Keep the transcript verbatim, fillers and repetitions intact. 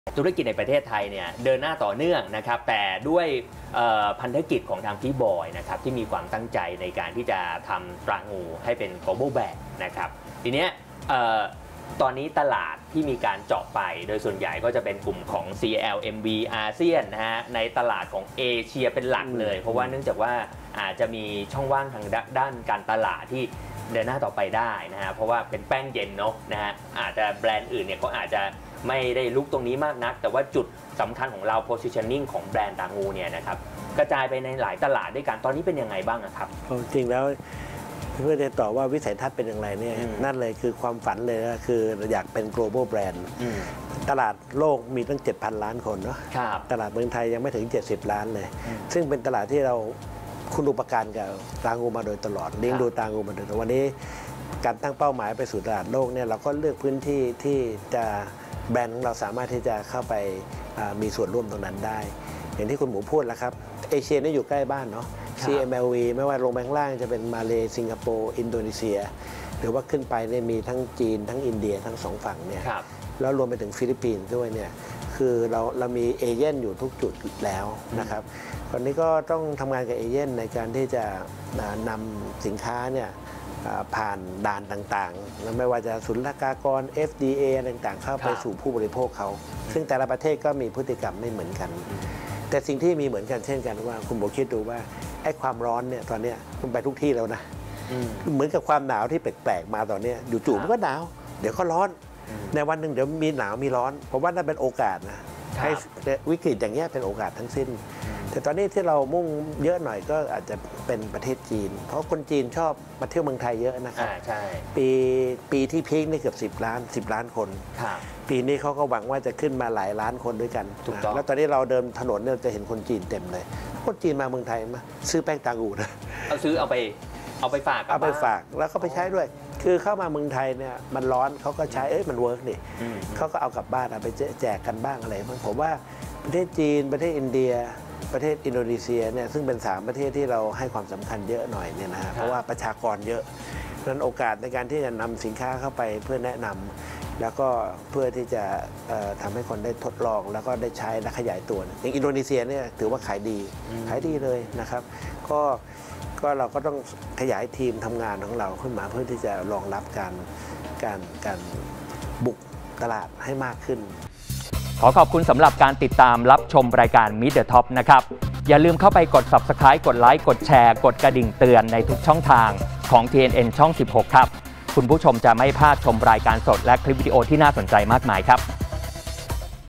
ธุรกิจในประเทศไทยเนี่ยเดินหน้าต่อเนื่องนะครับแต่ด้วยพันธกิจของทางพี่บอยนะครับที่มีความตั้งใจในการที่จะทำตรางูให้เป็น global brand นะครับทีเนี้ยตอนนี้ตลาดที่มีการเจาะไปโดยส่วนใหญ่ก็จะเป็นกลุ่มของ ซี แอล เอ็ม วี อาเซียนนะฮะในตลาดของเอเชียเป็นหลักเลยเพราะว่าเนื่องจากว่าอาจจะมีช่องว่างทางด้านการตลาดที่เดินหน้าต่อไปได้นะฮะเพราะว่าเป็นแป้งเย็นเนาะนะฮะอาจจะแบรนด์อื่นเนี่ยก็อาจจะไม่ได้ลุกตรงนี้มากนักแต่ว่าจุดสำคัญของเรา positioning ของแบรนด์ตางูเนี่ยนะครับกระจายไปในหลายตลาดด้วยกันตอนนี้เป็นยังไงบ้างครับจริงแล้วเพื่อจะตอบว่าวิสัยทัศน์เป็นอย่างไรเนี่ยนั่นเลยคือความฝันเลยนะคืออยากเป็น global brand ตลาดโลกมีตั้ง เจ็ดพัน ล้านคนเนาะตลาดเมืองไทยยังไม่ถึงเจ็ดสิบล้านเลยซึ่งเป็นตลาดที่เราคุณอุปการกับตางูมาโดยตลอดเลี้ยงดูตางูมาโดยตลอดวันนี้การตั้งเป้าหมายไปสู่ตลาดโลกเนี่ยเราก็เลือกพื้นที่ที่จะแบรนด์ของเราสามารถที่จะเข้าไปมีส่วนร่วมตรงนั้นได้อย่างที่คุณหมูพูดแล้วครับเอเชียนี่อยู่ใกล้บ้านเนาะ ซี เอ็ม แอล วี ไม่ว่าลงไปข้างล่างจะเป็นมาเลสิงคโปร์อินโดนีเซียหรือว่าขึ้นไปเนี่ยมีทั้งจีนทั้งอินเดียทั้งสองฝั่งเนี่ยแล้วรวมไปถึงฟิลิปปินส์ด้วยเนี่ยคือเราเรามีเอเย่นอยู่ทุกจุดแล้วนะครับตอนนี้ก็ต้องทำงานกับเอเย่นในการที่จะนำสินค้าเนี่ยผ่านด่านต่างๆไม่ว่าจะศุลกากร เอฟ ดี เอ ต่างๆเข้าไปสู่ผู้บริโภคเขาซึ่งแต่ละประเทศก็มีพฤติกรรมไม่เหมือนกันแต่สิ่งที่มีเหมือนกันเช่นกันว่าคุณบอกคิดดูว่าไอ้ความร้อนเนี่ยตอนนี้มันไปทุกที่แล้วนะเหมือนกับความหนาวที่แปลกๆมาตอนนี้อยู่จู่มันก็หนาวเดี๋ยวก็ร้อนในวันหนึ่งเดี๋ยวมีหนาวมีร้อนผมว่านั่นเป็นโอกาสนะให้วิกฤตอย่างนี้เป็นโอกาสทั้งสิ้นแต่ตอนนี้ที่เรามุ่งเยอะหน่อยก็อาจจะเป็นประเทศจีนเพราะคนจีนชอบมาเที่ยวเมืองไทยเยอะนะครับปีปีที่พีคนี่เกือบสิบล้านสิบล้านคนปีนี้เขาก็หวังว่าจะขึ้นมาหลายล้านคนด้วยกันแล้วตอนนี้เราเดินถนนเนี่ยจะเห็นคนจีนเต็มเลยคนจีนมาเมืองไทยมาซื้อแป้งตางูนะเอาซื้อเอาไปเอาไปฝากเอาไปฝากแล้วก็ไปใช้ด้วยคือเข้ามาเมืองไทยเนี่ยมันร้อนเขาก็ใช้เอ้ยมันเวิร์กดิเขาก็เอากลับบ้านเอาไปแจกกันบ้างอะไรบ้างผมว่าประเทศจีนประเทศอินเดียประเทศอินโดนีเซียเนี่ยซึ่งเป็นสามประเทศที่เราให้ความสำคัญเยอะหน่อยเนี่ยนะเพราะว่าประชากรเยอะดังนั้นโอกาสในการที่จะนำสินค้าเข้าไปเพื่อแนะนำแล้วก็เพื่อที่จะทำให้คนได้ทดลองแล้วก็ได้ใช้และขยายตัวอย่างอินโดนีเซียเนี่ยถือว่าขายดีขายดีเลยนะครับก็ก็เราก็ต้องขยายทีมทำงานของเราขึ้นมาเพื่อที่จะรองรับการการการบุกตลาดให้มากขึ้นขอขอบคุณสำหรับการติดตามรับชมรายการ Meet the Top นะครับอย่าลืมเข้าไปกด ซับสไครบ์ กดไลค์กดแชร์กดกระดิ่งเตือนในทุกช่องทางของ ที เอ็น เอ็น ช่อง สิบหก ครับคุณผู้ชมจะไม่พลาดชมรายการสดและคลิปวิดีโอที่น่าสนใจมากมายครับ